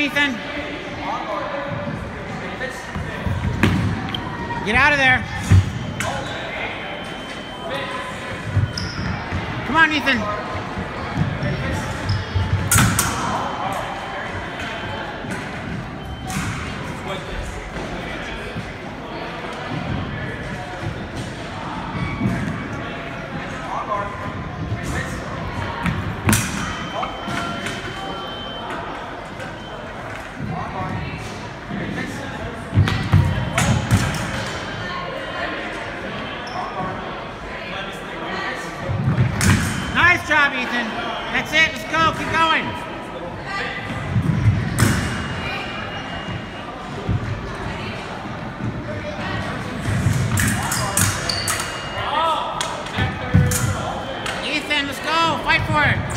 Ethan. Get out of there. Come on, Ethan. Nice job, Ethan. That's it. Let's go. Keep going. Ethan, let's go. Fight for it.